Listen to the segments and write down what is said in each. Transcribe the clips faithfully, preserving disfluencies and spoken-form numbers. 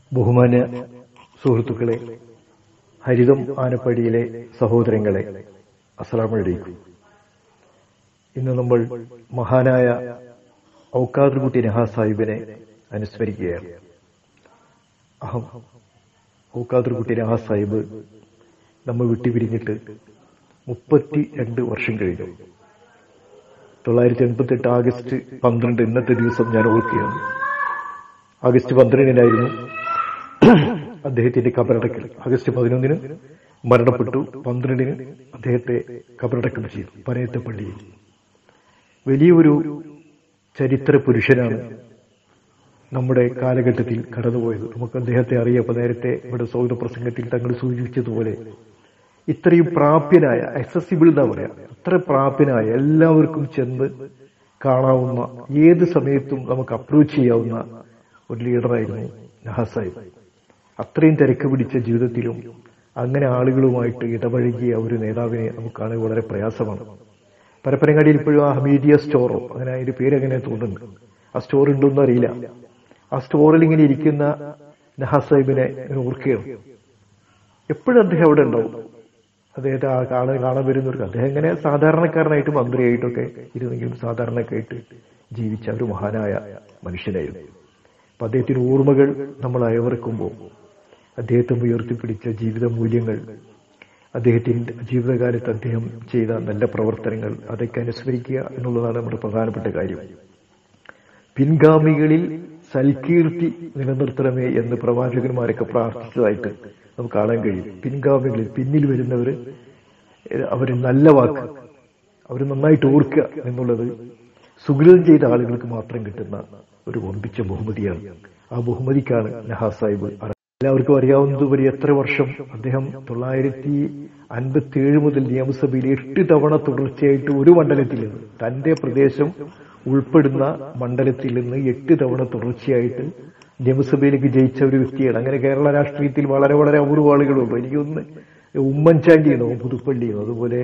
ബഹുമാന്യ സുഹൃത്തുക്കളെ, ഹരിതം ആനപ്പടിയിലെ സഹോദരങ്ങളെ, അസ്സലാമു അലൈക്കും. ഇന്ന് നമ്മൾ മഹാനായ ഔക്കാദർ കുട്ടി നഹാ സാഹിബിനെ അനുസ്മരിക്കുകയാണ്. അഹം ഔക്കാദർ കുട്ടി നഹാ സാഹിബ് നമ്മൾ വിട്ടുപിരിഞ്ഞിട്ട് മുപ്പത്തി രണ്ട് വർഷം കഴിഞ്ഞു. തൊള്ളായിരത്തി എൺപത്തി എട്ട് ആഗസ്റ്റ് പന്ത്രണ്ട് ഇന്നത്തെ ദിവസം ഞാൻ ഓർക്കുകയാണ്. ആഗസ്റ്റ് പന്ത്രണ്ടിനായിരുന്നു അദ്ദേഹത്തിന്റെ കബറടക്കൽ. ആഗസ്റ്റ് പതിനൊന്നിന് മരണപ്പെട്ടു. പന്ത്രണ്ടിന് അദ്ദേഹത്തെ കബറടക്കം ചെയ്തു പനയത്തെ പള്ളിയിൽ. വലിയൊരു ചരിത്ര പുരുഷനാണ് നമ്മുടെ കാലഘട്ടത്തിൽ കടന്നുപോയത്. നമുക്ക് അദ്ദേഹത്തെ അറിയാം. നേരത്തെ ഇവിടെ സൗദ പ്രസംഗത്തിൽ തങ്ങൾ സൂചിപ്പിച്ചതുപോലെ ഇത്രയും പ്രാപ്യനായ, അക്സസിബിൾ എന്നാ പറയാം, അത്ര പ്രാപ്യനായ, എല്ലാവർക്കും ചെന്ന് കാണാവുന്ന, ഏത് സമയത്തും നമുക്ക് അപ്രോച്ച് ചെയ്യാവുന്ന ഒരു ലീഡറായിരുന്നു നഹാ സാഹിബ്. അത്രയും തിരക്ക് പിടിച്ച ജീവിതത്തിലും അങ്ങനെ ആളുകളുമായിട്ട് ഇടപഴകിയ ഒരു നേതാവിനെ നമുക്ക് കാണാൻ വളരെ പ്രയാസമാണ്. പരപ്പനങ്ങാടിയിൽ ഇപ്പോഴും ആ ഹമീദിയ സ്റ്റോറോ അങ്ങനെ അതിന്റെ പേര് എങ്ങനെ തോന്നുന്നുണ്ട്, ആ സ്റ്റോർ ഉണ്ടോന്നും അറിയില്ല. ആ സ്റ്റോറിൽ ഇങ്ങനെ ഇരിക്കുന്ന നഹാ സാഹിബിനെ ഓർക്കുകയാണ്. എപ്പോഴും അദ്ദേഹം അവിടെ ഉണ്ടാവും. അദ്ദേഹത്തെ കാണാൻ കാണാൻ വരുന്നവർക്ക് അദ്ദേഹം ഇങ്ങനെ സാധാരണക്കാരനായിട്ട് മന്ത്രിയായിട്ടൊക്കെ ഇരുന്നെങ്കിലും സാധാരണക്കായിട്ട് ജീവിച്ച ഒരു മഹാനായ മനുഷ്യനായിരുന്നു. അപ്പൊ അദ്ദേഹത്തിന്റെ ഓർമ്മകൾ നമ്മൾ അയവിറക്കുമ്പോൾ അദ്ദേഹത്തെ ഉയർത്തിപ്പിടിച്ച ജീവിത മൂല്യങ്ങൾ, അദ്ദേഹത്തിന്റെ ജീവിതകാലത്ത് അദ്ദേഹം ചെയ്ത നല്ല പ്രവർത്തനങ്ങൾ, അതൊക്കെ അനുസ്മരിക്കുക എന്നുള്ളതാണ് നമ്മുടെ പ്രധാനപ്പെട്ട കാര്യം. പിൻഗാമികളിൽ സൽകീർത്തി നിലനിർത്തണമേ എന്ന് പ്രവാചകന്മാരൊക്കെ പ്രാർത്ഥിച്ചതായിട്ട് നമുക്ക് കാണാൻ കഴിയും. പിൻഗാമികളിൽ പിന്നിൽ വരുന്നവർ അവര് നല്ല വാക്ക്, അവർ നന്നായിട്ട് ഓർക്കുക എന്നുള്ളത് സുകൃതം ചെയ്ത ആളുകൾക്ക് മാത്രം കിട്ടുന്ന ഒരു ഒമ്പിച്ച ബഹുമതിയാണ്. ആ ബഹുമതിക്കാണ് നഹാ സാഹിബ്. എല്ലാവർക്കും അറിയാവുന്നതുപോലെ എത്ര വർഷം അദ്ദേഹം തൊള്ളായിരത്തി അൻപത്തി ഏഴ് മുതൽ നിയമസഭയിൽ എട്ട് തവണ തുടർച്ചയായിട്ട് ഒരു മണ്ഡലത്തിൽ നിന്ന്, തന്റെ പ്രദേശം ഉൾപ്പെടുന്ന മണ്ഡലത്തിൽ നിന്ന് എട്ട് തവണ തുടർച്ചയായിട്ട് നിയമസഭയിലേക്ക് ജയിച്ച ഒരു വ്യക്തിയാണ്. അങ്ങനെ കേരള രാഷ്ട്രീയത്തിൽ വളരെ വളരെ അപൂർവ ആളുകളുള്ളൂ. എനിക്കൊന്ന് ഉമ്മൻചാണ്ടിയാണോ പുതുപ്പള്ളിയെന്നോ, അതുപോലെ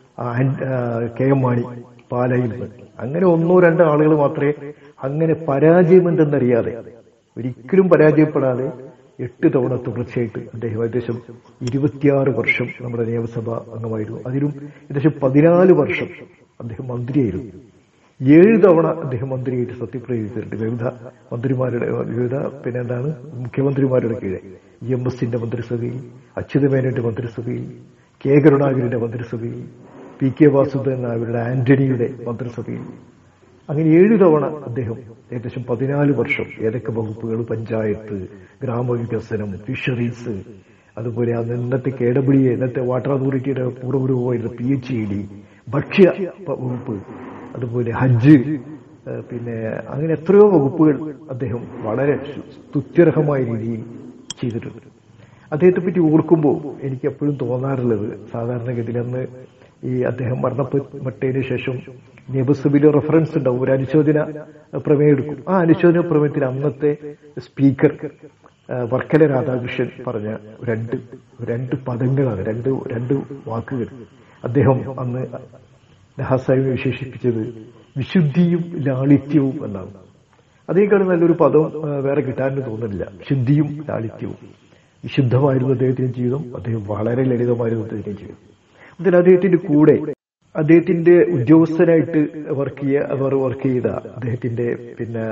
കെ എം മാണി പാലായിൽ നിന്ന്, അങ്ങനെ ഒന്നോ രണ്ടോ ആളുകൾ മാത്രമേ അങ്ങനെ പരാജയം എന്തെന്നറിയാതെ, ഒരിക്കലും പരാജയപ്പെടാതെ എട്ട് തവണ തുടർച്ചയായിട്ട് അദ്ദേഹം ഏകദേശം ഇരുപത്തിയാറ് വർഷം നമ്മുടെ നിയമസഭാ അംഗമായിരുന്നു. അതിലും ഏകദേശം പതിനാല് വർഷം അദ്ദേഹം മന്ത്രിയായിരുന്നു. ഏഴ് തവണ അദ്ദേഹം മന്ത്രിയായിട്ട് സത്യപ്രതിജ്ഞ ചെയ്തിട്ടുണ്ട്. വിവിധ മന്ത്രിമാരുടെ വിവിധ പിന്നെ എന്താണ് മുഖ്യമന്ത്രിമാരുടെ കീഴെ ഇ എം എസിന്റെ മന്ത്രിസഭയിൽ, അച്യുതമേനോന്റെ മന്ത്രിസഭയിൽ, കെ കരുണാകരന്റെ മന്ത്രിസഭയിൽ, പി കെ വാസുദേവൻ നായരുടെ ആന്റണിയുടെ മന്ത്രിസഭയിൽ, അങ്ങനെ ഏഴു തവണ അദ്ദേഹം ഏകദേശം പതിനാല് വർഷം ഏതൊക്കെ വകുപ്പുകൾ, പഞ്ചായത്ത്, ഗ്രാമവികസനം, ഫിഷറീസ്, അതുപോലെ ഇന്നത്തെ കെ ഡബ്ല്യു എ, ഇന്നത്തെ വാട്ടർ അതോറിറ്റിയുടെ പൂർവ്വരൂപമായിരുന്ന പി എച്ച് ഇ ഡി, ഭക്ഷ്യ വകുപ്പ്, അതുപോലെ ഹജ്ജ്, പിന്നെ അങ്ങനെ എത്രയോ വകുപ്പുകൾ അദ്ദേഹം വളരെ സ്തുത്യർഹമായ രീതിയിൽ ചെയ്തിട്ടുണ്ട്. അദ്ദേഹത്തെ പറ്റി ഓർക്കുമ്പോൾ എനിക്ക് എപ്പോഴും തോന്നാറുള്ളത്, സാധാരണഗതിയിൽ അന്ന് ഈ അദ്ദേഹം മരണപ്പെട്ടതിന് ശേഷം നിയമസഭയിൽ റെഫറൻസ് ഉണ്ടാവും, ഒരു അനുശോചന പ്രമേയം എടുക്കും. ആ അനുശോചന പ്രമേയത്തിൽ അന്നത്തെ സ്പീക്കർ വർക്കല രാധാകൃഷ്ണൻ പറഞ്ഞ രണ്ട് രണ്ട് പദങ്ങളാണ്, രണ്ട് രണ്ട് വാക്കുകൾ. അദ്ദേഹം അന്ന് നഹാ സാഹിബിനെ വിശേഷിപ്പിച്ചത് വിശുദ്ധിയും ലാളിത്യവും എന്നാണ്. അതേക്കാളും നല്ലൊരു പദം വേറെ കിട്ടാനും തോന്നുന്നില്ല. വിശുദ്ധിയും ലാളിത്യവും. വിശുദ്ധമായിരുന്നു അദ്ദേഹത്തിന്റെ ജീവിതം. അദ്ദേഹം വളരെ ലളിതമായിരുന്നു അദ്ദേഹത്തിന്റെ ജീവിതം. അതിൽ അദ്ദേഹത്തിന്റെ കൂടെ അദ്ദേഹത്തിന്റെ ഉദ്യോഗസ്ഥനായിട്ട് വർക്ക് ചെയ്യ അവർ വർക്ക് ചെയ്ത അദ്ദേഹത്തിന്റെ പിന്നെ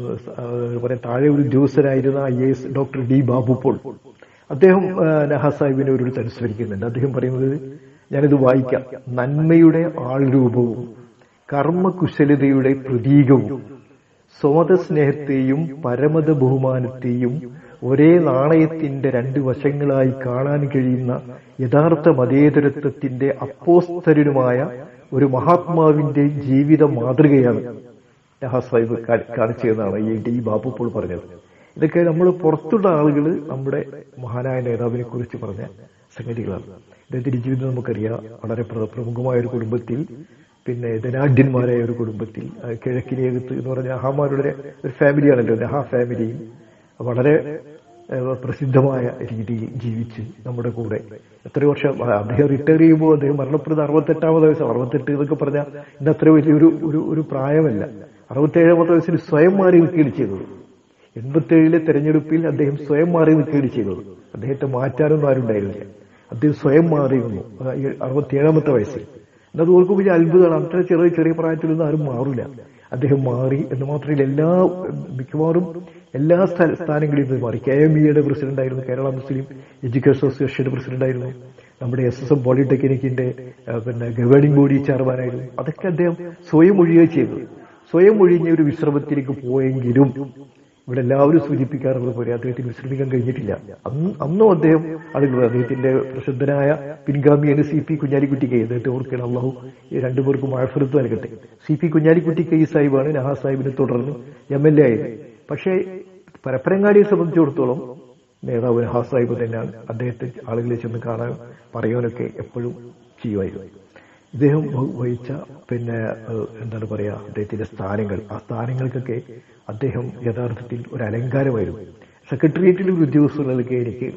പറയാൻ താഴെ ഒരു ഉദ്യോഗസ്ഥനായിരുന്ന I A S doctor D Babu Paul, അദ്ദേഹം നഹാ സാഹിബിനെ ഒരു അനുസ്മരിക്കുന്നുണ്ട്. അദ്ദേഹം പറയുന്നത്, ഞാനിത് വായിക്കാം: നന്മയുടെ ആൾരൂപവും കർമ്മകുശലതയുടെ പ്രതീകവും സ്വമതസ്നേഹത്തെയും പരമത ബഹുമാനത്തെയും ഒരേ നാണയത്തിന്റെ രണ്ട് വശങ്ങളായി കാണാൻ കഴിയുന്ന യഥാർത്ഥ മതേതരത്വത്തിന്റെ അപ്പോസ്തരനുമായ ഒരു മഹാത്മാവിന്റെ ജീവിത മാതൃകയാണ് നഹാ സാഹിബ് കാണിച്ചതെന്നാണ് ഈ ഡി ബാബു പോൾ പറഞ്ഞത്. ഇതൊക്കെ നമ്മൾ പുറത്തുള്ള ആളുകൾ നമ്മുടെ മഹാനായ നേതാവിനെ കുറിച്ച് പറഞ്ഞ സംഗതികളാണ്. അദ്ദേഹത്തിന്റെ ജീവിതം നമുക്കറിയാം. വളരെ പ്രമുഖമായ ഒരു കുടുംബത്തിൽ, പിന്നെ ധനാഢ്യന്മാരായ ഒരു കുടുംബത്തിൽ, കിഴക്കിനേകത്ത് എന്ന് പറഞ്ഞ നഹാമാരുടെ ഒരു ഫാമിലിയാണല്ലോ, നഹാ ഫാമിലിയിൽ വളരെ പ്രസിദ്ധമായ രീതിയിൽ ജീവിച്ച് നമ്മുടെ കൂടെ എത്രയോ വർഷം. അദ്ദേഹം റിട്ടയർ ചെയ്യുമ്പോൾ അദ്ദേഹം മരണപ്പെടുന്ന അറുപത്തെട്ടാമത് വയസ്സ്. അറുപത്തെട്ട് എന്നൊക്കെ പറഞ്ഞാൽ ഇന്ന് അത്ര വലിയൊരു ഒരു ഒരു പ്രായമല്ല. അറുപത്തേഴാമത്തെ വയസ്സിൽ സ്വയം മാറി നിൽക്കുകയാണ് ചെയ്തത്. എൺപത്തി ഏഴിലെ തെരഞ്ഞെടുപ്പിൽ അദ്ദേഹം സ്വയം മാറി നിൽക്കുകയാണ് ചെയ്തത്. അദ്ദേഹത്തെ മാറ്റാനൊന്നും ആരും ഉണ്ടായിരുന്നില്ല. അദ്ദേഹം സ്വയം മാറിയിരുന്നു അറുപത്തിയേഴാമത്തെ വയസ്സിൽ. എന്നത് ഓർക്കും വലിയ അത്ഭുതമാണ്. അത്ര ചെറിയ ചെറിയ പ്രായത്തിലൊന്നും ആരും മാറില്ല. അദ്ദേഹം മാറി എന്ന് മാത്രമല്ല, എല്ലാ മിക്കവാറും എല്ലാ സ്ഥാനങ്ങളിൽ നിന്ന് മാറി. കെ എം ഇയുടെ പ്രസിഡന്റ് ആയിരുന്നു, കേരള മുസ്ലിം എഡ്യൂക്കേഷൻ അസോസിയേഷന്റെ പ്രസിഡന്റ് ആയിരുന്നു, നമ്മുടെ എസ് എസ് എം പോളിടെക്നിക്കിന്റെ പിന്നെ ഗവേണിംഗ് ബോഡി ചെയർമാനായിരുന്നു. അതൊക്കെ അദ്ദേഹം സ്വയം ഒഴിയുകയും ചെയ്തു. സ്വയം ഒഴിഞ്ഞ ഒരു വിശ്രമത്തിലേക്ക് പോയെങ്കിലും ഇവിടെ എല്ലാവരും സൂചിപ്പിക്കാറുള്ളത് പോലെ അദ്ദേഹത്തിന് വിശ്രമിക്കാൻ കഴിഞ്ഞിട്ടില്ല. അന്ന് അന്നും അദ്ദേഹം ആളുകൾ അദ്ദേഹത്തിന്റെ പ്രസിദ്ധനായ പിൻഗാമിയാണ് സി പി കുഞ്ഞാലിക്കുട്ടി കെ. അദ്ദേഹത്തെ ഓർക്കണം, അള്ളാഹു രണ്ടുപേർക്കും മഅഫിറത്ത് നൽകട്ടെ. സി പി കുഞ്ഞാലിക്കുട്ടി കെ സാഹിബാണ് നഹാസ് സാഹിബിനെ തുടർന്ന് എം എൽ എ ആയത്. പക്ഷേ പരപ്പരങ്ങാടിയെ സംബന്ധിച്ചിടത്തോളം നേതാവ് നഹാസ് സാഹിബ് തന്നെയാണ്. അദ്ദേഹത്തെ ആളുകളെ ചെന്ന് കാണാൻ പറയാനൊക്കെ എപ്പോഴും ചെയ്യുമായിരുന്നു. ഇദ്ദേഹം വഹിച്ച പിന്നെ എന്താണ് പറയാ അദ്ദേഹത്തിന്റെ സ്ഥാനങ്ങൾ, ആ സ്ഥാനങ്ങൾക്കൊക്കെ അദ്ദേഹം യഥാർത്ഥത്തിൽ ഒരു അലങ്കാരമായിരുന്നു. സെക്രട്ടേറിയറ്റിൽ ഒരു ഉദ്യോഗസ്ഥർക്ക് എനിക്ക്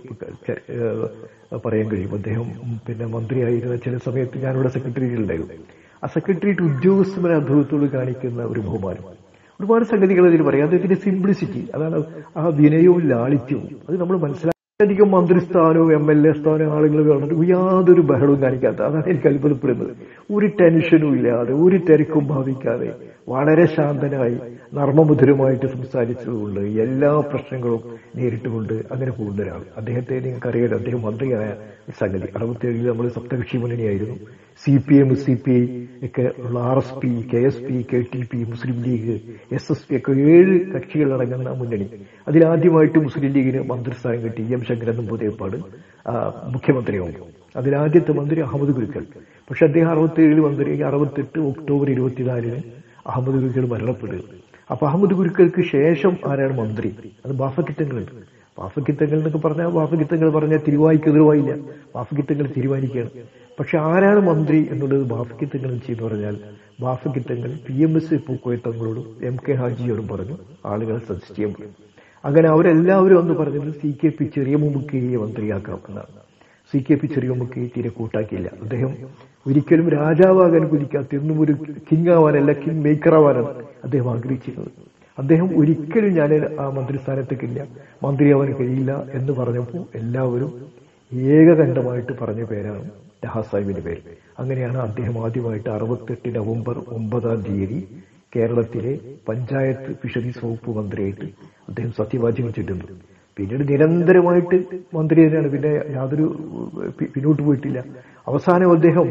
പറയാൻ കഴിയും. അദ്ദേഹം പിന്നെ മന്ത്രിയായിരുന്ന ചില സമയത്ത് ഞാനിവിടെ സെക്രട്ടേറിയറ്റിലുണ്ടായിരുന്നു. ആ സെക്രട്ടേറിയറ്റ് ഉദ്യോഗസ്ഥരുടെ അദ്ഭുതത്തോട് കാണിക്കുന്ന ഒരു ബഹുമാനം, ഒരുപാട് സംഗതികൾ അതിൽ പറയാം. അദ്ദേഹത്തിന്റെ സിംപ്ലിസിറ്റി, അതാണ് ആ വിനയവും ലാളിത്യവും. അത് നമ്മൾ മനസ്സിലാക്കി. അധികം മന്ത്രിസ്ഥാനവും എം എൽ എ സ്ഥാനവും ആളുകൾ കാണുന്നത് യാതൊരു ബഹളവും കാണിക്കാത്ത, അതാണ് എനിക്ക് അത്ഭുതപ്പെടുന്നത്. ഒരു ടെൻഷനും ഇല്ലാതെ, ഒരു തിരക്കും ഭാവിക്കാതെ വളരെ ശാന്തനായി നർമ്മമധുരമായിട്ട് സംസാരിച്ചതുകൊണ്ട് എല്ലാ പ്രശ്നങ്ങളും നേരിട്ടുകൊണ്ട് അങ്ങനെ പോകുന്ന ഒരാൾ. അദ്ദേഹത്തെ നിങ്ങൾക്കറിയാം, അദ്ദേഹം മന്ത്രിയായ സംഗതി. അറുപത്തിയേഴിൽ നമ്മൾ സപ്തകക്ഷി മുന്നണിയായിരുന്നു. C P M, C P I ഒക്കെ ഉള്ള R S P, K S P, K T P, Muslim League, S S P ഒക്കെ ഏഴ് കക്ഷികൾ അടങ്ങുന്ന മുന്നണി. അതിലാദ്യമായിട്ട് മുസ്ലിം ലീഗിന് മന്ത്രിസ്ഥാനം കിട്ടി. എം ശങ്കരൻ നമ്പൂതിരിപ്പാട് മുഖ്യമന്ത്രിയാവും. അതിലാദ്യത്തെ മന്ത്രി അഹമ്മദ് ഗുരുക്കൾ. പക്ഷെ അദ്ദേഹം അറുപത്തിയേഴിൽ മന്ത്രി, അറുപത്തെട്ട് ഒക്ടോബർ ഇരുപത്തിനാലിന് അഹമ്മദ് ഗുരുക്കൾ മരണപ്പെടുക. അപ്പൊ അഹമ്മദ് ഗുരുക്കൾക്ക് ശേഷം ആരാണ് മന്ത്രി? അത് ബാഫക്കിത്തങ്ങളുണ്ട്. ബാഫക്കിത്തങ്ങൾ എന്നൊക്കെ പറഞ്ഞാൽ ബാഫക്കിത്തങ്ങൾ പറഞ്ഞാൽ തിരുവായിക്കെതിരുവായില്ല, ബാഫക്കിത്തങ്ങൾ തീരുമാനിക്കുകയാണ്. പക്ഷെ ആരാണ് മന്ത്രി എന്നുള്ളത് ബാഫക്കിത്തങ്ങൾ ചെയ്യുന്നു പറഞ്ഞാൽ ബാഫക്കിത്തങ്ങൾ പി എം എസ് പൂക്കോയത്തങ്ങളോടും എം കെ ഹാജിയോടും പറഞ്ഞു ആളുകളെ സജസ്റ്റ് ചെയ്യാൻ പറയും. അങ്ങനെ അവരെല്ലാവരും അന്ന് പറഞ്ഞത് സി കെ പി ചെറിയ മുമുക്കയെ മന്ത്രിയാക്കാം എന്നാണ്. സി കെ പി ചെറിയ മുമുക്കയെ തീരെ കൂട്ടാക്കിയില്ല. അദ്ദേഹം ഒരിക്കലും രാജാവാകാൻ കുതിക്കാത്ത, എന്നും ഒരു കിങ് ആവാനല്ല കിങ് മേക്കർ ആവാനാണ് അദ്ദേഹം ആഗ്രഹിച്ചിരുന്നത്. അദ്ദേഹം ഒരിക്കലും ഞാൻ ആ മന്ത്രിസ്ഥാനത്തേക്കില്ല, മന്ത്രിയാവാൻ കഴിയില്ല എന്ന് പറഞ്ഞപ്പോൾ എല്ലാവരും ഏകകണ്ഠമായിട്ട് പറഞ്ഞ പേരാണ് നഹാസ് സാഹിബിന്റെ പേര്. അങ്ങനെയാണ് അദ്ദേഹം ആദ്യമായിട്ട് അറുപത്തെട്ട് നവംബർ ഒമ്പതാം തീയതി കേരളത്തിലെ പഞ്ചായത്ത് ഫിഷറീസ് വകുപ്പ് മന്ത്രിയായിട്ട് അദ്ദേഹം സത്യവാചകം ചൊല്ലുന്നത്. പിന്നീട് നിരന്തരമായിട്ട് മന്ത്രി തന്നെയാണ്, പിന്നെ യാതൊരു പിന്നോട്ട് പോയിട്ടില്ല. അവസാനം അദ്ദേഹം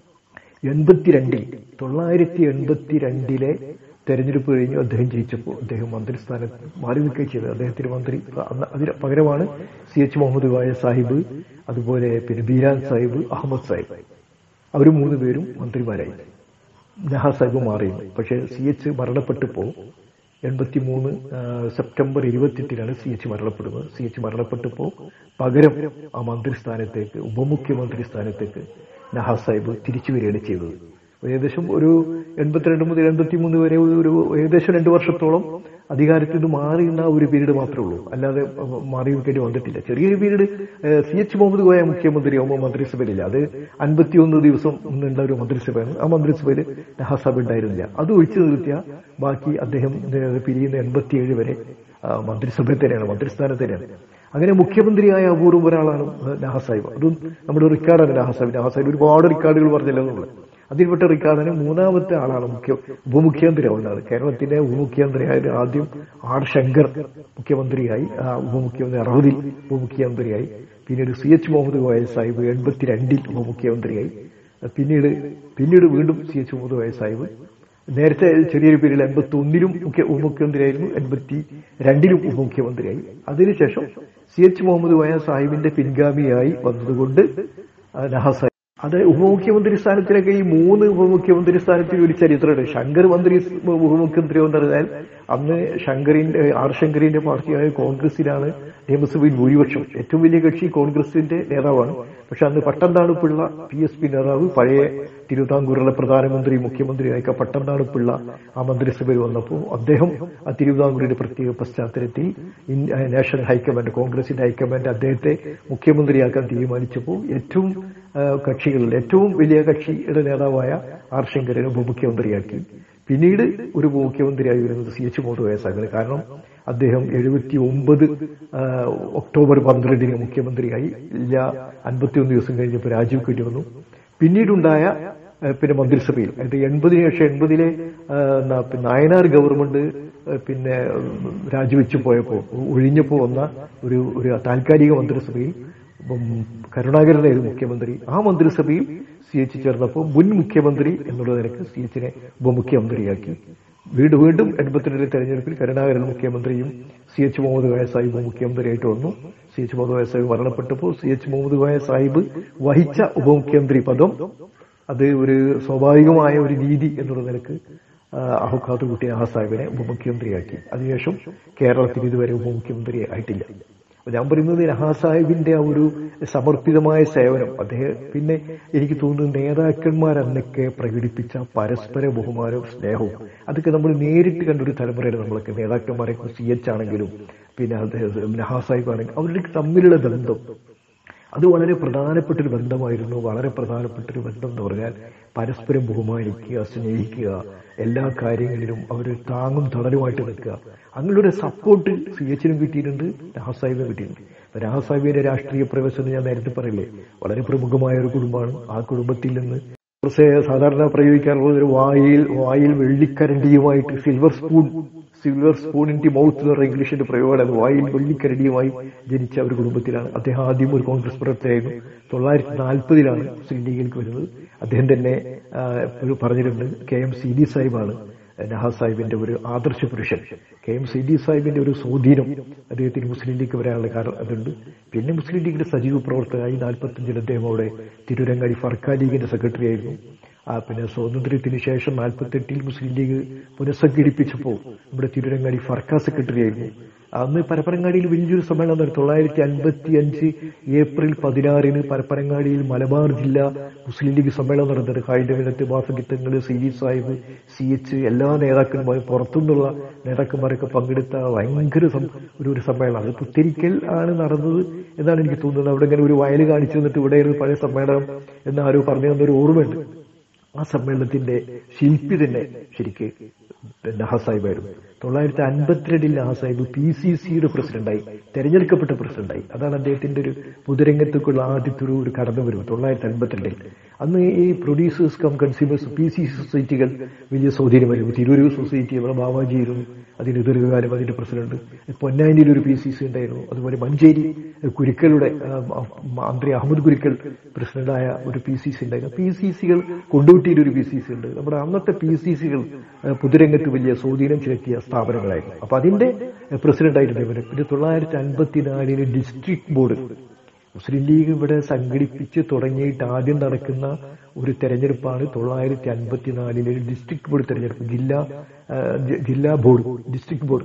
എൺപത്തിരണ്ടിൽ തൊള്ളായിരത്തി എൺപത്തി രണ്ടിലെ തെരഞ്ഞെടുപ്പ് കഴിഞ്ഞു അദ്ദേഹം ജയിച്ചപ്പോൾ അദ്ദേഹം മന്ത്രിസ്ഥാനത്ത് മാറി നിൽക്കുകയും ചെയ്തത്. അദ്ദേഹത്തിന് മന്ത്രി അതിന് പകരമാണ് സി എച്ച് മുഹമ്മദ് വായ സാഹിബ്, അതുപോലെ പിന്നെ ബീരാൻ സാഹിബ്, അഹമ്മദ് സാഹിബ്, അവർ മൂന്ന് പേരും മന്ത്രിമാരായി. നഹാസ് സാഹിബ് മാറിയിരുന്നു. പക്ഷേ സി എച്ച് മരണപ്പെട്ടപ്പോൾ എൺപത്തി മൂന്ന് സെപ്റ്റംബർ ഇരുപത്തിയെട്ടിനാണ് സി എച്ച് മരണപ്പെടുന്നത്. സി എച്ച് മരണപ്പെട്ടപ്പോൾ പകരം ആ മന്ത്രിസ്ഥാനത്തേക്ക്, ഉപമുഖ്യമന്ത്രി സ്ഥാനത്തേക്ക് നഹാസ് സാഹിബ് തിരിച്ചു വരികയാണ് ചെയ്തത്. ഏകദേശം ഒരു എൺപത്തിരണ്ട് മുതൽ എൺപത്തി മൂന്ന് വരെ ഒരു ഏകദേശം രണ്ടു വർഷത്തോളം അധികാരത്തിൽ നിന്ന് മാറിയുന്ന ഒരു പീരീഡ് മാത്രമേ ഉള്ളൂ, അല്ലാതെ മാറി നിൽക്കേണ്ടി വന്നിട്ടില്ല. ചെറിയൊരു period C H Muhammad Koya മുഖ്യമന്ത്രിയാവുമ്പോൾ മന്ത്രിസഭയിലില്ല. അത് അൻപത്തിയൊന്ന് ദിവസം നിന്നുള്ള ഒരു മന്ത്രിസഭയാണ്. ആ മന്ത്രിസഭയിൽ നഹാസ് സാഹിബ് ഉണ്ടായിരുന്നില്ല. അത് ഒഴിച്ചു നിർത്തിയ ബാക്കി അദ്ദേഹം പിരിയുന്ന എൺപത്തിയേഴ് വരെ മന്ത്രിസഭയിൽ തന്നെയാണ്, മന്ത്രിസ്ഥാനത്ത് തന്നെയാണ്. അങ്ങനെ മുഖ്യമന്ത്രിയായ അപൂർവം ഒരാളാണ് നഹാസ് സാഹിബ്. അതും നമ്മുടെ റിക്കാർഡാണ് നഹാസ് സാഹിബ്. നഹാസ് സാഹിബ് ഒരുപാട് റിക്കാർഡുകൾ പറഞ്ഞല്ലോ എന്നുള്ളത്. അതിൽപ്പെട്ട റിക്കാർഡിന് മൂന്നാമത്തെ ആളാണ് മുഖ്യ ഉപമുഖ്യമന്ത്രി ആവുന്നത്. കേരളത്തിലെ ഉപമുഖ്യമന്ത്രിയായ ആദ്യം ആർ ശങ്കർ മുഖ്യമന്ത്രിയായി, ഉപമുഖ്യമന്ത്രി അറുപതിൽ ഉപമുഖ്യമന്ത്രിയായി. പിന്നീട് സി എച്ച് മുഹമ്മദ് കോയ സാഹിബ് എൺപത്തിരണ്ടിൽ ഉപമുഖ്യമന്ത്രിയായി. പിന്നീട് പിന്നീട് വീണ്ടും സി എച്ച് മുഹമ്മദ് കോയ സാഹിബ് നേരത്തെ ചെറിയൊരു പീരീഡ് എൺപത്തി ഒന്നിലും മുഖ്യ ഉപമുഖ്യമന്ത്രിയായിരുന്നു, എൺപത്തി രണ്ടിലും ഉപമുഖ്യമന്ത്രിയായി. അതിനുശേഷം സി എച്ച് മുഹമ്മദ് കോയ സാഹിബിന്റെ പിൻഗാമിയായി വന്നതുകൊണ്ട് നഹാസ് അത് ഉപമുഖ്യമന്ത്രി സ്ഥാനത്തിലൊക്കെ ഈ മൂന്ന് ഉപമുഖ്യമന്ത്രി സ്ഥാനത്തിൽ ഒരു ചരിത്രമുണ്ട്. ശങ്കർ മന്ത്രി ഉപമുഖ്യമന്ത്രി എന്ന് പറഞ്ഞാൽ അന്ന് ശങ്കറിന്റെ ആർ ശങ്കറിന്റെ പാർട്ടിയായ കോൺഗ്രസിലാണ് നിയമസഭയിൽ ഭൂരിപക്ഷം. ഏറ്റവും വലിയ കക്ഷി കോൺഗ്രസിന്റെ നേതാവാണ്. പക്ഷെ അന്ന് Pattom Thanu Pillai P S P നേതാവ്, പഴയ തിരുവിതാംകൂറിലെ പ്രധാനമന്ത്രി മുഖ്യമന്ത്രിയായ പട്ടംതാണു പിള്ള ആ മന്ത്രിസഭയിൽ വന്നപ്പോൾ അദ്ദേഹം ആ തിരുവിതാംകൂറിന്റെ പ്രത്യേക പശ്ചാത്തലത്തിൽ നാഷണൽ ഹൈക്കമാൻഡ്, കോൺഗ്രസിന്റെ ഹൈക്കമാൻഡ് അദ്ദേഹത്തെ മുഖ്യമന്ത്രിയാക്കാൻ തീരുമാനിച്ചപ്പോൾ ഏറ്റവും കക്ഷികളിൽ ഏറ്റവും വലിയ കക്ഷിയുടെ നേതാവായ ആർ ശങ്കരനെ ഉപമുഖ്യമന്ത്രിയാക്കി. പിന്നീട് ഒരു ഉപമുഖ്യമന്ത്രിയായി വരുന്നത് സി എച്ച് മുഹമ്മദ് കോയ സാഹിബ്. കാരണം അദ്ദേഹം എഴുപത്തി ഒമ്പത് ഒക്ടോബർ പന്ത്രണ്ടിന് മുഖ്യമന്ത്രിയായി. ഇല്ല അൻപത്തിയൊന്ന് ദിവസം കഴിഞ്ഞപ്പോൾ രാജിവെക്കേണ്ടി വന്നു. പിന്നീടുണ്ടായ പിന്നെ മന്ത്രിസഭയിൽ അതായത് എൺപതിന് ശേഷം എൺപതിലെ നായനാർ ഗവൺമെന്റ് പിന്നെ രാജിവെച്ചു പോയപ്പോ ഒഴിഞ്ഞപ്പോ വന്ന ഒരു ഒരു താൽക്കാലിക മന്ത്രിസഭയിൽ കരുണാകരനായിരുന്നു മുഖ്യമന്ത്രി. ആ മന്ത്രിസഭയിൽ സി എച്ച് ചേർന്നപ്പോൾ മുൻ മുഖ്യമന്ത്രി എന്നുള്ള നിലക്ക് സി എച്ചിനെ ഉപമുഖ്യമന്ത്രിയാക്കി. വീണ്ടും വീണ്ടും എൺപത്തിരണ്ടിലെ തെരഞ്ഞെടുപ്പിൽ കരുണാകരൻ മുഖ്യമന്ത്രിയും സി എച്ച് മുഹമ്മദ് കോയ സാഹിബ് ഉപമുഖ്യമന്ത്രിയായിട്ട് വന്നു. സി എച്ച് മുഹമ്മദ് കോയ സാഹിബ് മരണപ്പെട്ടപ്പോൾ സി എച്ച് മുഹമ്മദ് കോയ സാഹിബ് വഹിച്ച ഉപമുഖ്യമന്ത്രി പദം അത് ഒരു സ്വാഭാവികമായ ഒരു രീതി എന്നുള്ള നിലക്ക് അഹുഖാത്ത് കുട്ടി നഹാ സാഹിബിനെ ഉപമുഖ്യമന്ത്രിയാക്കി. അതിനുശേഷം കേരളത്തിൽ ഇതുവരെ ഉപമുഖ്യമന്ത്രി ആയിട്ടില്ല. ഞാൻ പറയുന്നത് നഹാ സാഹിബിന്റെ ആ ഒരു സമർപ്പിതമായ സേവനം, അദ്ദേഹം പിന്നെ എനിക്ക് തോന്നുന്നു നേതാക്കന്മാരന്നൊക്കെ പ്രകടിപ്പിച്ച പരസ്പര ബഹുമാനവും സ്നേഹവും അതൊക്കെ നമ്മൾ നേരിട്ട് കണ്ടൊരു തലമുറയുടെ നമ്മളൊക്കെ നേതാക്കന്മാരെ സി എച്ച് ആണെങ്കിലും പിന്നെ അദ്ദേഹം നഹാ സാഹിബ് ആണെങ്കിലും അവരുടെ തമ്മിലുള്ള ബന്ധം അത് വളരെ പ്രധാനപ്പെട്ടൊരു ബന്ധമായിരുന്നു. വളരെ പ്രധാനപ്പെട്ടൊരു ബന്ധം എന്ന് പറഞ്ഞാൽ പരസ്പരം ബഹുമാനിക്കുക, സ്നേഹിക്കുക, എല്ലാ കാര്യങ്ങളിലും അവർ താങ്ങും തണലുമായിട്ട് നിൽക്കുക. അങ്ങനെയൊരു സപ്പോർട്ട് സി എച്ചിനും കിട്ടിയിട്ടുണ്ട്, നഹാ സാഹിബിനും കിട്ടിയിട്ടുണ്ട്. നഹാ സാഹിബിന്റെ രാഷ്ട്രീയ പ്രവേശനം ഞാൻ നേരത്തെ പറയില്ലേ, വളരെ പ്രമുഖമായ ഒരു കുടുംബമാണ്. ആ കുടുംബത്തിൽ നിന്ന് സാധാരണ പ്രയോഗിക്കാറുള്ളത് ഒരു വായിൽ വായിൽ വെള്ളിക്കരണ്ടിയുമായിട്ട് silver spoon silver spoon in the mouth എന്ന് പറയുന്ന ഇംഗ്ലീഷിന്റെ പ്രയോഗമാണ്. വായിൽ വെള്ളിക്കരണ്ടിയുമായി ജനിച്ച ഒരു കുടുംബത്തിലാണ് അദ്ദേഹം. ആദ്യം ഒരു കോൺഗ്രസ് പ്രവർത്തകയായിരുന്നു. തൊള്ളായിരത്തി നാൽപ്പതിലാണ് മുസ്ലിം ലീഗിലേക്ക് വരുന്നത്. അദ്ദേഹം തന്നെ പറഞ്ഞിട്ടുണ്ട് കെ എം സി ഡി സാഹിബാണ് നഹാ സാഹിബിന്റെ ഒരു ആദർശ പുരുഷൻ. കെ എം സി ഡി സാഹിബിന്റെ ഒരു സ്വാധീനം അദ്ദേഹത്തിന് മുസ്ലിം ലീഗ് വരാനുള്ള കാരണം അതുണ്ട്. പിന്നെ മുസ്ലിം ലീഗിന്റെ സജീവ പ്രവർത്തകനായി നാൽപ്പത്തഞ്ചിൽ അദ്ദേഹം അവിടെ തിരൂരങ്ങാടി ഫർക്ക ലീഗിന്റെ സെക്രട്ടറി ആയിരുന്നു. ആ പിന്നെ സ്വാതന്ത്ര്യത്തിന് ശേഷം നാൽപ്പത്തെട്ടിൽ മുസ്ലിം ലീഗ് പുനഃസംഘടിപ്പിച്ചപ്പോൾ നമ്മുടെ തിരൂരങ്ങാടി ഫർക്ക സെക്രട്ടറി ആയിരുന്നു. അന്ന് പരപ്പനങ്ങാടിയിൽ വലിയൊരു സമ്മേളനം നടന്നു. തൊള്ളായിരത്തി അൻപത്തി അഞ്ച് ഏപ്രിൽ പതിനാറിന് പരപ്പനങ്ങാടിയിൽ മലബാർ ജില്ലാ മുസ്ലിം ലീഗ് സമ്മേളനം നടന്നത്. കായികരംഗത്ത് ബാഫഗിത്തങ്ങൾ, C V Sahib, C H എല്ലാ നേതാക്കന്മാരും പുറത്തുനിന്നുള്ള നേതാക്കന്മാരൊക്കെ പങ്കെടുത്ത ഭയങ്കര ഒരു ഒരു സമ്മേളനം. അത് പുത്തിരിക്കൽ ആണ് നടന്നത് എന്നാണ് എനിക്ക് തോന്നുന്നത്. അവിടെ ഇങ്ങനെ ഒരു വയൽ കാണിച്ചു തന്നിട്ട് ഇവിടെ ഒരു പഴയ സമ്മേളനം എന്ന് ആരോ പറഞ്ഞു തന്നൊരു ഓർമ്മയുണ്ട്. ആ സമ്മേളനത്തിന്റെ ശില്പി തന്നെ ശരിക്ക് നഹാ സാഹിബായിരുന്നു. തൊള്ളായിരത്തി അൻപത്തിരണ്ടിൽ നഹാ സാഹിബ് പി സി സിയുടെ പ്രസിഡന്റായി തെരഞ്ഞെടുക്കപ്പെട്ട പ്രസിഡന്റായി. അതാണ് അദ്ദേഹത്തിന്റെ ഒരു പൊതുരംഗത്തേക്കുള്ള ആദ്യത്തെ ഒരു ഒരു കടന്നുവരവ് തൊള്ളായിരത്തി അൻപത്തിരണ്ടിൽ. അന്ന് ഈ producers cum consumers P C C സൊസൈറ്റികൾ വലിയ സ്വാധീനമായിരുന്നു. തിരൂരൂർ സൊസൈറ്റി നമ്മുടെ ബാവാജിയായിരുന്നു അതിന്റെ ദീർഘകാലം അതിന്റെ പ്രസിഡന്റ്. പൊന്നാനിയിൽ ഒരു പി സി സി ഉണ്ടായിരുന്നു. അതുപോലെ മഞ്ചേരി കുരിക്കലുടെ മന്ത്രി അഹമ്മദ് കുരിക്കൽ പ്രസിഡന്റായ ഒരു പി സി സി ഉണ്ടായിരുന്നു. പി സി സികൾ കൊണ്ടോട്ടിയിൽ ഒരു പി സി സി ഉണ്ട്. നമ്മുടെ അന്നത്തെ പി സി സികൾ പൊതുരംഗത്ത് വലിയ സ്വാധീനം ചെലുത്തിയ സ്ഥാപനങ്ങളായിരുന്നു. അപ്പൊ അതിന്റെ പ്രസിഡന്റായിരുന്നു ഇവര്. പിന്നെ തൊള്ളായിരത്തി അൻപത്തിനാലിന് ഡിസ്ട്രിക്ട് ബോർഡ് മുസ്ലിം ലീഗ് ഇവിടെ സംഘടിപ്പിച്ച് തുടങ്ങിയിട്ട് ആദ്യം നടക്കുന്ന ഒരു തെരഞ്ഞെടുപ്പാണ് തൊള്ളായിരത്തി അൻപത്തിനാലിലെ ഡിസ്ട്രിക്ട് ബോർഡ് തെരഞ്ഞെടുപ്പ്. ജില്ലാ ജില്ലാ ബോർഡ് ഡിസ്ട്രിക്ട് ബോർഡ്.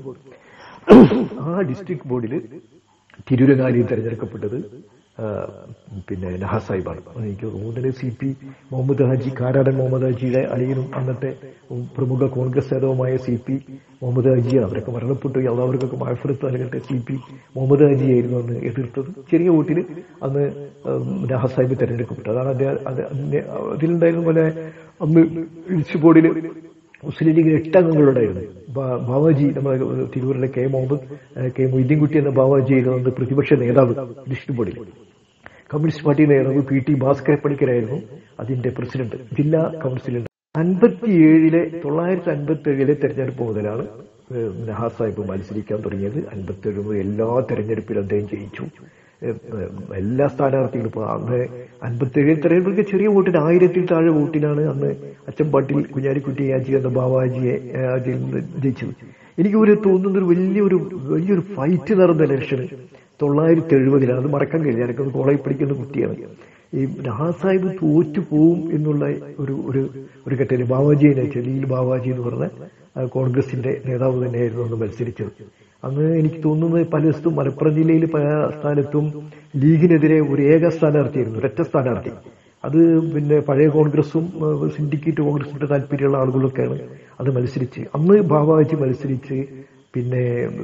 ആ ഡിസ്ട്രിക്ട് ബോർഡിൽ തിരൂരങ്ങാടിയിൽ തെരഞ്ഞെടുക്കപ്പെട്ടത് പിന്നെ നഹാ സാഹിബാണ്. എനിക്ക് തോന്നുന്നത് സി പി മുഹമ്മദ് ഹാജി കാരാടൻ മുഹമ്മദ് ഹാജിയുടെ അളിയനും അന്നത്തെ പ്രമുഖ കോൺഗ്രസ് നേതാവുമായ സി പി മുഹമ്മദ് ഹാജിയാണ്. അവരൊക്കെ മരണപ്പെട്ടു. അവർക്കൊക്കെ മഴഫലത്ത് നൽകട്ടെ. സി പി മുഹമ്മദ് ഹാജിയായിരുന്നു അന്ന് എതിർത്തത്. ചെറിയ വോട്ടിൽ അന്ന് നഹാ സാഹിബ് തെരഞ്ഞെടുക്കപ്പെട്ടു. അതാണ് അദ്ദേഹം അതിലുണ്ടായിരുന്ന പോലെ അന്ന് ഇടിച്ചു ബോർഡിൽ മുസ്ലിം ലീഗിന് എട്ട് അംഗങ്ങളുണ്ടായിരുന്നു. ബാവാജി നമ്മുടെ തിരൂരിലെ കെ മുഹമ്മദ് കെ മൊയ്തീൻകുട്ടി എന്ന ബാവാജി ആയിരുന്നു പ്രതിപക്ഷ നേതാവ് ഡിസ്ട്രിക്ട് ബോർഡിൽ. കമ്മ്യൂണിസ്റ്റ് പാർട്ടി നേതാവ് പി ടി ഭാസ്കര പണിക്കരായിരുന്നു അതിന്റെ പ്രസിഡന്റ്. ജില്ലാ കൗൺസിലുണ്ട്. അൻപത്തിയേഴിലെ തൊള്ളായിരത്തി അൻപത്തി ഏഴിലെ തെരഞ്ഞെടുപ്പ് മുതലാണ് നഹാ സാഹിബ് മത്സരിക്കാൻ തുടങ്ങിയത്. അൻപത്തി ഏഴ് എല്ലാ തെരഞ്ഞെടുപ്പിലും അദ്ദേഹം ജയിച്ചു. എല്ലാ സ്ഥാനാർത്ഥികളും ഇപ്പൊ അന്ന് അൻപത്തി ഏഴിൽ തെരഞ്ഞെടുപ്പിൽ ചെറിയ വോട്ടിന് ആയിരത്തിൽ താഴെ വോട്ടിനാണ് അന്ന് അച്ചമ്പാട്ടിൽ കുഞ്ഞാലിക്കുട്ടി യാജി എന്ന ബാവാജിയെ അതിൽ നിന്ന് ജയിച്ചത്. എനിക്ക് ഒരു തോന്നുന്നൊരു വലിയൊരു വലിയൊരു ഫൈറ്റ് നടന്ന ഇലക്ഷന് തൊള്ളായിരത്തി എഴുപതിലാണ്. അത് മറക്കാൻ കഴിയില്ല. എനിക്കത് കോളേജിൽ പഠിക്കുന്ന കുട്ടിയാണ്. ഈ നഹാ സാഹിബ് തോറ്റു പോവും എന്നുള്ള ഒരു ഒരു ഒരു ഘട്ടത്തിൽ ബാവാജിയെ ജലീൽ ബാവാജി എന്ന് പറഞ്ഞ കോൺഗ്രസിന്റെ നേതാവ് തന്നെയായിരുന്നു അന്ന് മത്സരിച്ചത്. അന്ന് എനിക്ക് തോന്നുന്നത് പലയിടത്തും മലപ്പുറം ജില്ലയിൽ പല സ്ഥാനത്തും ലീഗിനെതിരെ ഒരു ഏക സ്ഥാനാർത്ഥിയായിരുന്നു, ഒരൊറ്റ സ്ഥാനാർത്ഥി. അത് പിന്നെ പഴയ കോൺഗ്രസും സിൻഡിക്കേറ്റ് കോൺഗ്രസിന്റെ താല്പര്യമുള്ള ആളുകളൊക്കെയാണ് അത് മത്സരിച്ച്. അന്ന് ബാവാജി മത്സരിച്ച് പിന്നെ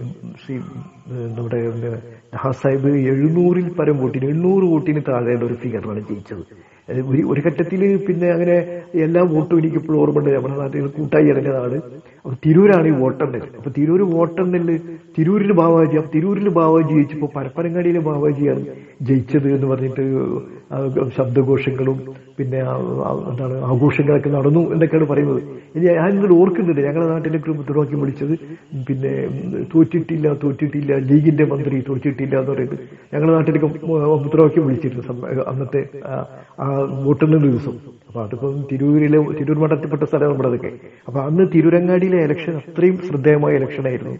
നമ്മുടെ നഹാ സാഹിബ് എഴുന്നൂറിൽ പരം വോട്ടിന് എണ്ണൂറ് വോട്ടിന് താഴെയുള്ള ഒരു ഫിഗറാണ് ജയിച്ചത്. ഒരു ഘട്ടത്തിൽ പിന്നെ അങ്ങനെ എല്ലാ വോട്ടും എനിക്കിപ്പോഴും ഓർമ്മയുണ്ട്. നമ്മുടെ നാട്ടിൽ കൂട്ടായി ഇറങ്ങിയതാണ്. അപ്പൊ തിരൂരാണ് ഈ വോട്ടെണ്ണൽ. അപ്പൊ തിരൂര് വോട്ടെണ്ണല് തിരൂരിൽ ബാവാജി, അപ്പൊ തിരൂരിൽ ബാവാജി ജയിച്ചപ്പോ പരപ്പനങ്ങാടിയിലെ ബാവാജിയാണ് ജയിച്ചത് എന്ന് പറഞ്ഞിട്ട് ശബ്ദഘോഷങ്ങളും പിന്നെ എന്താണ് ആഘോഷങ്ങളൊക്കെ നടന്നു എന്നൊക്കെയാണ് പറയുന്നത്. ഇനി ഞാൻ ഇന്നലെ ഓർക്കുന്നുണ്ട്, ഞങ്ങളുടെ നാട്ടിലെ മുദ്രാവാക്യം വിളിച്ചത് പിന്നെ തോറ്റിട്ടില്ല തോറ്റിട്ടില്ല ലീഗിന്റെ മന്ത്രി തോറ്റിട്ടില്ല എന്ന് പറയുന്നത് ഞങ്ങളുടെ നാട്ടിലേക്ക് മുദ്രാവാക്യം വിളിച്ചിരുന്നു അന്നത്തെ ആ വോട്ടെണ്ണൽ ദിവസം. അപ്പൊ അതിപ്പം തിരൂരിലെ തിരൂർ മഠത്തിൽപ്പെട്ട സ്ഥലം നമ്മുടെ അതൊക്കെ. അപ്പൊ അന്ന് തിരൂരങ്ങാടിയിലെ ഇലക്ഷൻ അത്രയും ശ്രദ്ധേയമായ ഇലക്ഷനായിരുന്നു.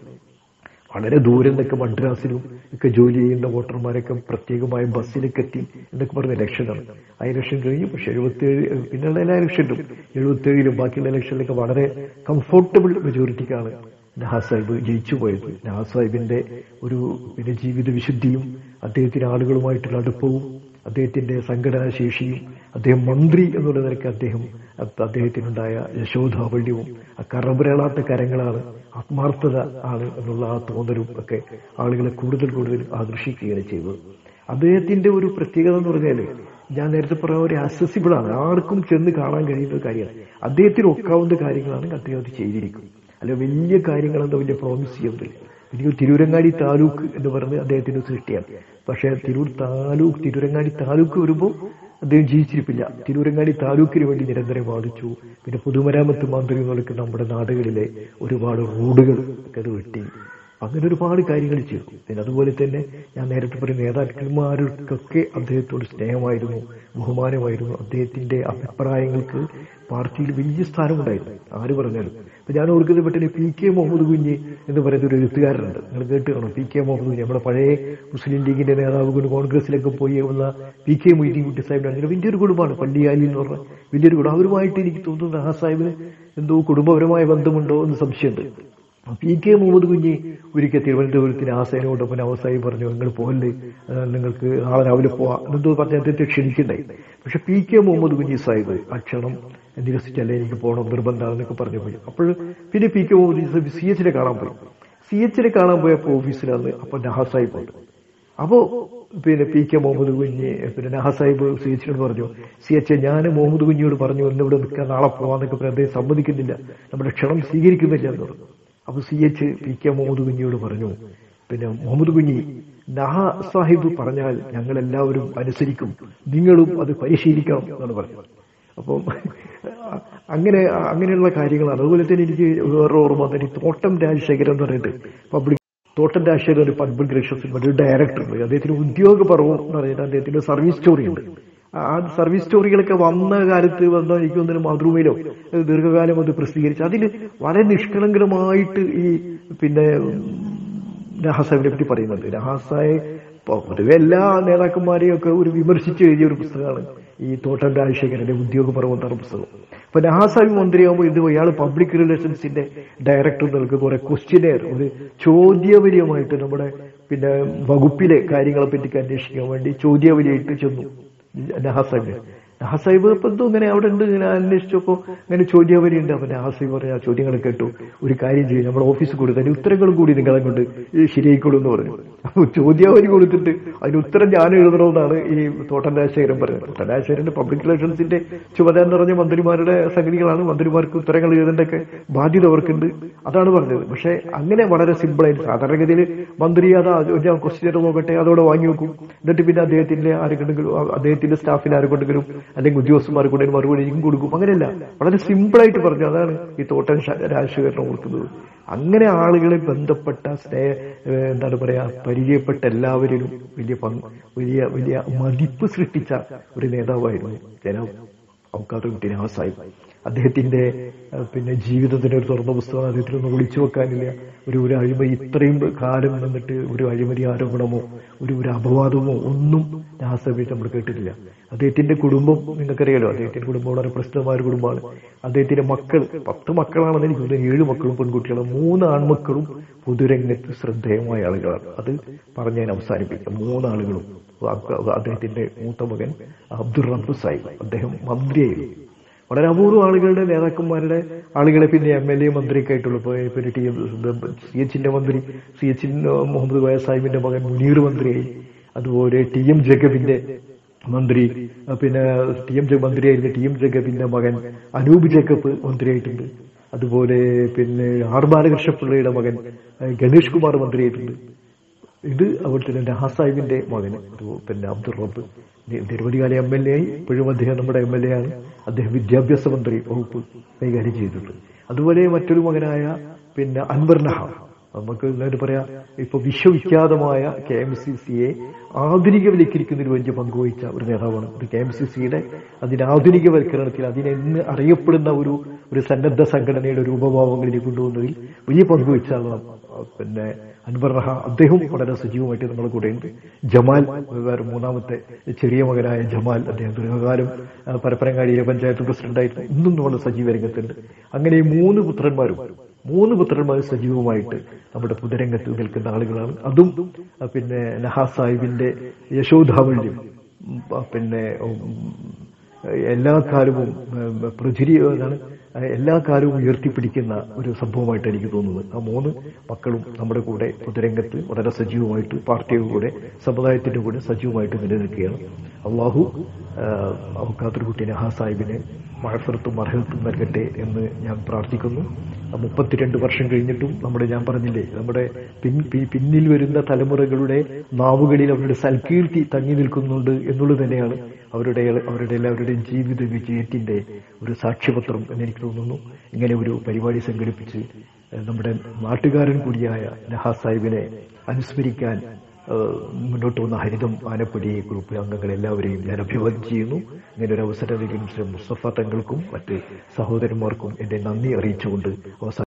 വളരെ ദൂരം നിന്നൊക്കെ മദ്രാസിലും ഒക്കെ ജോലി ചെയ്യുന്ന വോട്ടർമാരൊക്കെ പ്രത്യേകമായ ബസ്സിലേക്ക് എത്തി എന്നൊക്കെ പറഞ്ഞ ഇലക്ഷനാണ്. ആ ഇലക്ഷൻ കഴിഞ്ഞു. പക്ഷെ എഴുപത്തിയേഴ് പിന്നെയുള്ള എല്ലാ ഇലക്ഷനിലും എഴുപത്തിയേഴിലും ബാക്കിയുള്ള ഇലക്ഷനിലൊക്കെ വളരെ കംഫോർട്ടബിൾ മെജോറിറ്റിക്കാണ് നഹാസ് സാഹിബ് ജയിച്ചു പോയത്. നഹാസ് സാഹിബിന്റെ ഒരു പിന്നെ ജീവിത വിശുദ്ധിയും അദ്ദേഹത്തിന് ആളുകളുമായിട്ടുള്ള അടുപ്പവും അദ്ദേഹത്തിന്റെ സംഘടനാ ശേഷിയും അദ്ദേഹം മന്ത്രി എന്നുള്ള നിലയ്ക്ക് അദ്ദേഹം അദ്ദേഹത്തിനുണ്ടായ യശോധാവല്യവും ആ കറമ്പുരളാത്ത കരങ്ങളാണ്, ആത്മാർത്ഥത ആണ് എന്നുള്ള ആ തോന്നലും ഒക്കെ ആളുകളെ കൂടുതൽ കൂടുതൽ ആകർഷിക്കുകയാണ് ചെയ്തത്. അദ്ദേഹത്തിന്റെ ഒരു പ്രത്യേകത എന്ന് പറഞ്ഞാല് ഞാൻ നേരത്തെ പറഞ്ഞ ഒരു അക്സസിബിൾ ആണ്, ആർക്കും ചെന്ന് കാണാൻ കഴിയുന്ന ഒരു കാര്യമാണ്. അദ്ദേഹത്തിന് ഒക്കാവുന്ന കാര്യങ്ങളാണെങ്കിൽ അദ്ദേഹം അത് ചെയ്തിരിക്കും. അല്ല വലിയ കാര്യങ്ങളെന്ന് വലിയ പ്രോമിസ് ചെയ്യുന്നില്ല. എനിക്ക് തിരൂരങ്ങാടി താലൂക്ക് എന്ന് പറഞ്ഞ് അദ്ദേഹത്തിന്റെ സൃഷ്ടിയാണ്. പക്ഷെ തിരൂർ താലൂക്ക് തിരൂരങ്ങാടി താലൂക്ക് വരുമ്പോൾ അദ്ദേഹം ജീവിച്ചിരിപ്പില്ല. തിരൂരങ്ങാടി താലൂക്കിന് വേണ്ടി നിരന്തരം വാദിച്ചു. പിന്നെ പൊതുമരാമത്ത് മന്ത്രി എന്നൊക്കെ നമ്മുടെ നാടുകളിലെ ഒരുപാട് റോഡുകൾ ഒക്കെ അത് വെട്ടി, അങ്ങനെ ഒരുപാട് കാര്യങ്ങൾ ചെയ്തു. പിന്നെ അതുപോലെ തന്നെ ഞാൻ നേരത്തെ പറഞ്ഞ നേതാക്കന്മാർക്കൊക്കെ അദ്ദേഹത്തോട് സ്നേഹമായിരുന്നു, ബഹുമാനമായിരുന്നു. അദ്ദേഹത്തിന്റെ അഭിപ്രായങ്ങൾക്ക് പാർട്ടിയിൽ വലിയ സ്ഥാനമുണ്ടായിരുന്നു, ആര് പറഞ്ഞാലും. അപ്പൊ ഞാൻ ഓർക്കുന്നത് പെട്ടെന്ന് പി കെ മുഹമ്മദ് കുഞ്ഞ് എന്ന് പറയുന്ന ഒരു എഴുത്തുകാരനുണ്ട്, നിങ്ങൾ കേട്ട് കാണും. പി കെ മുഹമ്മദ് കുഞ്ഞ് നമ്മുടെ പഴയ മുസ്ലിം ലീഗിന്റെ നേതാവ് കൊണ്ട് കോൺഗ്രസിലൊക്കെ പോയി വന്ന പി കെ മൊയ്തീൻ കുട്ടി സാഹിബിന്റെ വലിയൊരു കുടുംബമാണ്, പള്ളിയാലി എന്ന് പറഞ്ഞ വലിയൊരു കുടുംബം. അവരുമായിട്ട് എനിക്ക് തോന്നുന്നു നഹാസ് സാഹിബിന് എന്തോ കുടുംബപരമായ ബന്ധമുണ്ടോ എന്ന് സംശയമുണ്ട്. പി കെ മുഹമ്മദ് കുഞ്ഞി ഒരിക്കൽ തിരുവനന്തപുരത്തിന് ആസേനോടൊപ്പം അവസായി പറഞ്ഞു, നിങ്ങൾ പോകല്ലേ, നിങ്ങൾക്ക് നാളെ രാവിലെ പോവാം എന്തോ പറഞ്ഞ് അദ്ദേഹത്തെ ക്ഷണിക്കണ്ടായി. പക്ഷെ പി കെ മുഹമ്മദ് കുഞ്ഞി സാഹിബ് ആ ക്ഷണം നിരസിച്ചല്ലേ, എനിക്ക് പോകണം നിർബന്ധമാണെന്നൊക്കെ പറഞ്ഞു പോയി. അപ്പോൾ പിന്നെ P K Muhammad Sahib C എച്ചിനെ കാണാൻ പോയി. സി എച്ചിനെ കാണാൻ പോയപ്പോ ഓഫീസിലാണ് അപ്പൊ നഹാസ് സാഹിബ് ഉണ്ട്. അപ്പോ പിന്നെ പി കെ മുഹമ്മദ് കുഞ്ഞി പിന്നെ നഹാസ് സാഹിബ് സി എച്ചിനോട് പറഞ്ഞു, സി എച്ച് ഞാൻ മുഹമ്മദ് കുഞ്ഞിയോട് പറഞ്ഞു എന്നിവിടെ നിൽക്കാൻ നാളെ പോവാന്നൊക്കെ പറഞ്ഞ് അദ്ദേഹം സമ്മതിക്കുന്നില്ല, നമ്മുടെ ക്ഷണം സ്വീകരിക്കുന്നില്ല എന്ന് പറഞ്ഞു. അപ്പൊ C H P K Muhammad കുഞ്ഞിയോട് പറഞ്ഞു, പിന്നെ മുഹമ്മദ് കുഞ്ഞി നഹാ സാഹിബ് പറഞ്ഞാൽ ഞങ്ങൾ എല്ലാവരും അനുസരിക്കും, നിങ്ങളും അത് പരിശീലിക്കണം എന്നാണ് പറഞ്ഞത്. അപ്പം അങ്ങനെ അങ്ങനെയുള്ള കാര്യങ്ങളാണ്. അതുപോലെ തന്നെ എനിക്ക് വേറെ ഓർമ്മ തന്നെ തോട്ടം രാജശേഖരൻ എന്ന് പറഞ്ഞിട്ട് പബ്ലിക് തോട്ടം രാജശേഖരൻ ഒരു പബ്ലിക് റിലേഷൻസ് ഒരു ഡയറക്ടർ ഉണ്ട്. അദ്ദേഹത്തിന് ഉദ്യോഗപർവം എന്ന് പറഞ്ഞിട്ട് അദ്ദേഹത്തിന്റെ സർവീസ് സ്റ്റോറി ഉണ്ട്. ആ സർവീസ് സ്റ്റോറികളൊക്കെ വന്ന കാലത്ത് വന്ന എനിക്ക് തോന്നുന്നു മാതൃഭൂമിയിലോ ദീർഘകാലം അത് പ്രസിദ്ധീകരിച്ചു. അതിൽ വളരെ നിഷ്കളങ്കരമായിട്ട് ഈ പിന്നെ നഹാസ് സാഹിബിനെ പറ്റി പറയുന്നുണ്ട്. നഹാസ് സാഹിബ് പൊതുവെ എല്ലാ നേതാക്കന്മാരെയും ഒക്കെ ഒരു വിമർശിച്ച് എഴുതിയ ഒരു പുസ്തകമാണ് ഈ തോട്ടം രാജശേഖരന്റെ ഉദ്യോഗപർവം എന്ന പുസ്തകം. അപ്പൊ നഹാസ് സാഹിബ് മന്ത്രിയാകുമ്പോൾ ഇത് ഇയാൾ പബ്ലിക് റിലേഷൻസിന്റെ ഡയറക്ടർ നൽകുക കുറെ ക്വസ്റ്റ്യനെയർ, ഒരു ചോദ്യാവലിയുമായിട്ട് നമ്മുടെ പിന്നെ വകുപ്പിലെ കാര്യങ്ങളെ പറ്റി അന്വേഷിക്കാൻ വേണ്ടി ചോദ്യാവലിയായിട്ട് ചെന്നു നഹാസ് സാഹിബ്. നഹാസ് സാഹിബ് ഇപ്പൊ എന്തോ ഇങ്ങനെ അവിടെ ഉണ്ട്, ഇങ്ങനെ അന്വേഷിച്ചപ്പോ അങ്ങനെ ചോദ്യാവലി ഉണ്ട്. അപ്പൊ നഹാസ് സാഹിബ് പറഞ്ഞ ആ ചോദ്യങ്ങൾ കേട്ടു, ഒരു കാര്യം ചെയ്യും, നമ്മുടെ ഓഫീസിൽ കൂടി തന്നെ ഉത്തരങ്ങളും കൂടി നിങ്ങളെ കൊണ്ട് ശരിയായിക്കോളൂ എന്ന് പറഞ്ഞു. അപ്പൊ ചോദ്യാവലി കൊടുത്തിട്ട് അതിന് ഉത്തരം ഞാൻ എഴുതണമെന്നാണ് ഈ തോട്ടം രാജശേഖരൻ പറയുന്നത്. തോട്ടം രാജശേഖരന്റെ പബ്ലിക് റിലേഷൻസിന്റെ ചുമതല എന്ന് പറഞ്ഞ മന്ത്രിമാരുടെ സംഗതികളാണ്, മന്ത്രിമാർക്ക് ഉത്തരങ്ങൾ എഴുതേണ്ടൊക്കെ ബാധ്യത അവർക്കുണ്ട്, അതാണ് പറഞ്ഞത്. പക്ഷെ അങ്ങനെ വളരെ സിമ്പിളായിട്ട് സാധാരണഗതിയിൽ മന്ത്രി അത് ഞാൻ ക്വസ്റ്റ്യൻ നോക്കട്ടെ അതോടെ വാങ്ങി വെക്കും, എന്നിട്ട് പിന്നെ അദ്ദേഹത്തിന്റെ ആരെക്കൊണ്ടെങ്കിലും അദ്ദേഹത്തിന്റെ സ്റ്റാഫിന് ആരെക്കൊണ്ടെങ്കിലും അല്ലെങ്കിൽ ഉദ്യോഗസ്ഥന്മാർ കൊണ്ടു മറുപടി കൊടുക്കും. അങ്ങനെയല്ല, വളരെ സിമ്പിളായിട്ട് പറഞ്ഞു. അതാണ് ഈ തോട്ടം രാജശേഖരനെ ഓർക്കുന്നത്. അങ്ങനെ ആളുകളെ ബന്ധപ്പെട്ട സ്നേഹ എന്താണ് പറയാ പരിചയപ്പെട്ട എല്ലാവരിലും വലിയ വലിയ വലിയ മതിപ്പ് സൃഷ്ടിച്ച ഒരു നേതാവായിരുന്നു ജനാബ് ഔക്കാദുർ കുട്ടി നഹാസ് സാഹിബ്. അദ്ദേഹത്തിന്റെ പിന്നെ ജീവിതത്തിന്റെ ഒരു തുറന്ന പുസ്തകം അദ്ദേഹത്തിനൊന്നും ഒളിച്ചു വെക്കാനില്ല. ഒരു ഒരു അഴിമതി ഇത്രയും കാലം നിന്നിട്ട് ഒരു അഴിമതി ആരോപണമോ ഒരു ഒരു അപവാദമോ ഒന്നും നഹാസ് സാഹിബ് നമ്മൾ കേട്ടിട്ടില്ല. അദ്ദേഹത്തിന്റെ കുടുംബം നിങ്ങൾക്കറിയാലോ, അദ്ദേഹത്തിന്റെ കുടുംബം വളരെ പ്രസിദ്ധമായ ഒരു കുടുംബമാണ്. അദ്ദേഹത്തിന്റെ മക്കൾ പത്ത് മക്കളാണെന്ന് എനിക്ക് തോന്നുന്നു, ഏഴ് മക്കളും പെൺകുട്ടികളും, മൂന്ന് ആൺമക്കളും പൊതുരംഗത്ത് ശ്രദ്ധേയമായ ആളുകളാണ്. അത് പറഞ്ഞ് ഞാൻ അവസാനിപ്പിക്കാം. മൂന്നാളുകളും. അദ്ദേഹത്തിന്റെ മൂത്ത മകൻ അബ്ദുൾ റബ്ബ് സാഹിബ്, അദ്ദേഹം മന്ത്രിയായിരുന്നു. വളരെ അപൂർവ ആളുകളുടെ നേതാക്കന്മാരുടെ ആളുകളെ പിന്നെ എം എൽ എ മന്ത്രിയൊക്കെ ആയിട്ടുള്ളൂ. പിന്നെ ടി എം സി എച്ചിന്റെ മന്ത്രി സി എച്ചിൻ മുഹമ്മദ് കോയ സാഹിബിന്റെ മകൻ മുനീർ മന്ത്രിയായി. അതുപോലെ ടി എം ജഗബിന്റെ മന്ത്രി പിന്നെ ടി എം മന്ത്രിയായിരുന്നു ടി എം ജഗബിന്റെ മകൻ അനൂപ് ജേക്കബ് മന്ത്രിയായിട്ടുണ്ട്. അതുപോലെ പിന്നെ ആർ ബാലകൃഷ്ണപിള്ളയുടെ മകൻ ഗണേഷ് കുമാർ മന്ത്രിയായിട്ടുണ്ട്. ഇത് അതുപോലെ തന്നെ നഹാ സാഹിബിന്റെ മകന് പിന്നെ അബ്ദുൾ റബ്ബ് നിരവധി കാലം എം എൽ എ ആയി. ഇപ്പോഴും അദ്ദേഹം നമ്മുടെ എം എൽ എ ആണ്. അദ്ദേഹം വിദ്യാഭ്യാസ മന്ത്രി വകുപ്പ് കൈകാര്യം ചെയ്തിട്ടുണ്ട്. അതുപോലെ മറ്റൊരു മകനായ പിന്നെ അൻവർ നഹ, നമുക്ക് എന്തായാലും പറയാ ഇപ്പൊ വിശ്വവിഖ്യാതമായ കെ എം സി സിയെ ആധുനികവൽക്കരിക്കുന്നതിന് വലിയ പങ്കുവഹിച്ച ഒരു നേതാവാണ്. ഇത് കെ എം സി സിയുടെ അതിന്റെ ആധുനികവൽക്കരണത്തിൽ അതിനെ ഇന്ന് അറിയപ്പെടുന്ന ഒരു ഒരു സന്നദ്ധ സംഘടനയുടെ രൂപഭാവങ്ങളിലേക്ക് കൊണ്ടുവന്നതിൽ വലിയ പങ്കുവഹിച്ച ആളാണ് പിന്നെ അൻവർ നഹ. അദ്ദേഹം വളരെ സജീവമായിട്ട് നമ്മുടെ കൂടെയുണ്ട്. ജമാൽ വേറെ മൂന്നാമത്തെ ചെറിയ മകനായ ജമാൽ, അദ്ദേഹം ദീർഘകാലം പരപ്പനങ്ങാടിയിലെ പഞ്ചായത്ത് പ്രസിഡന്റായിട്ട് ഇന്നും വളരെ സജീവ രംഗത്തുണ്ട്. അങ്ങനെ ഈ മൂന്ന് പുത്രന്മാരും മൂന്ന് പുത്രന്മാർ സജീവമായിട്ട് നമ്മുടെ പൊതുരംഗത്ത് നിൽക്കുന്ന ആളുകളാണ്. അതും പിന്നെ നഹാ സാഹിബിന്റെ യശോധാവല്യം പിന്നെ എല്ലാ കാലവും പ്രചുരിയാണ് എല്ലാ കാലവും ഉയർത്തിപ്പിടിക്കുന്ന ഒരു സംഭവമായിട്ട് എനിക്ക് തോന്നുന്നത്. ആ മൂന്ന് മക്കളും നമ്മുടെ കൂടെ പൊതുരംഗത്ത് വളരെ സജീവമായിട്ട് പാർട്ടിയുടെ കൂടെ സമുദായത്തിന്റെ കൂടെ സജീവമായിട്ട് നിലനിൽക്കുകയാണ്. അള്ളാഹു ഔക്കാത്തുകുട്ടി നഹാ സാഹിബിനെ മഹഫറത്തും അർഹത്തും നൽകട്ടെ എന്ന് ഞാൻ പ്രാർത്ഥിക്കുന്നു. മുപ്പത്തിരണ്ട് വർഷം കഴിഞ്ഞിട്ടും നമ്മുടെ ഞാൻ പറഞ്ഞില്ലേ നമ്മുടെ പിൻ പിന്നിൽ വരുന്ന തലമുറകളുടെ നാവുകളിൽ അവരുടെ സൽകീർത്തി തങ്ങി നിൽക്കുന്നുണ്ട് എന്നുള്ളത് തന്നെയാണ് അവരുടെ അവരുടെ എല്ലാവരുടെയും ജീവിത വിജയത്തിന്റെ ഒരു സാക്ഷ്യപത്രം എന്നെനിക്ക് തോന്നുന്നു. ഇങ്ങനെ ഒരു പരിപാടി സംഘടിപ്പിച്ച് നമ്മുടെ നാട്ടുകാരൻ കൂടിയായ നഹാ സാഹിബിനെ അനുസ്മരിക്കാൻ മുന്നോട്ട് വന്ന ഹരിതം ആനപ്പടി ഗ്രൂപ്പ് അംഗങ്ങൾ എല്ലാവരെയും ഞാൻ അഭിവാദ്യം ചെയ്യുന്നു. ഇങ്ങനെ ഒരു അവസരം നൽകിയ മുസ്തഫ തങ്ങൾക്കും മറ്റ് സഹോദരന്മാർക്കും എന്റെ നന്ദി അറിയിച്ചുകൊണ്ട് അവസാനം